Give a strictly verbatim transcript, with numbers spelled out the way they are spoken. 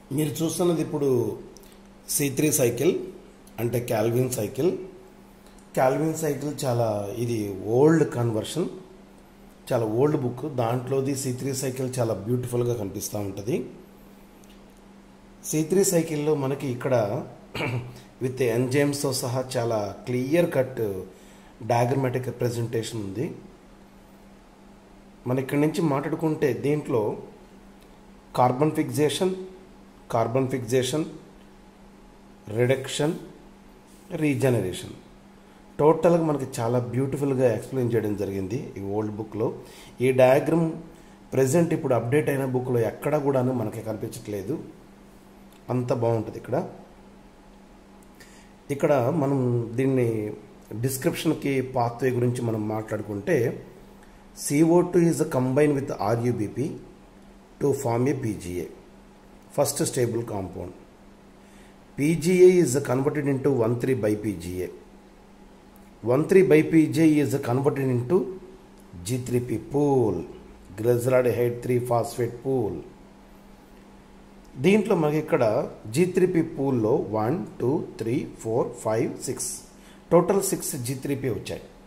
మీరు చూస్తున్నది ఇప్పుడు సి త్రీ సైకిల్ అంటే క్యాల్విన్ సైకిల్. క్యాల్విన్ సైకిల్ చాలా ఇది ఓల్డ్ కన్వర్షన్, చాలా ఓల్డ్ బుక్. దాంట్లోది సి త్రీ సైకిల్ చాలా బ్యూటిఫుల్గా కనిపిస్తూ ఉంటుంది. సి త్రీ సైకిల్లో మనకి ఇక్కడ విత్ ఎంజైమ్స్తో సహా చాలా క్లియర్ కట్ డయాగ్రమాటిక్ రిప్రజెంటేషన్ ఉంది. మన ఇక్కడి నుంచి మాట్లాడుకుంటే దీంట్లో carbon fixation, carbon fixation, reduction, regeneration టోటల్గా మనకి చాలా బ్యూటిఫుల్గా ఎక్స్ప్లెయిన్ చేయడం జరిగింది ఈ ఓల్డ్ బుక్లో. ఈ డయాగ్రమ్ ప్రజెంట్ ఇప్పుడు అప్డేట్ అయిన బుక్లో ఎక్కడ కూడాను మనకి కనిపించట్లేదు, అంత బాగుంటుంది. ఇక్కడ ఇక్కడ మనం దీన్ని డిస్క్రిప్షన్కి పాత్వే గురించి మనం మాట్లాడుకుంటే C O two is combine with R U B P to form a P G A, first stable compound. P G A is converted into one three bi P G A. One three bi P G A is converted into G three P pool, glyceraldehyde three phosphate pool. దీంట్లో మనకి ఇక్కడ G three P పూల్లో one two three four five six total six G three P వచ్చాయి.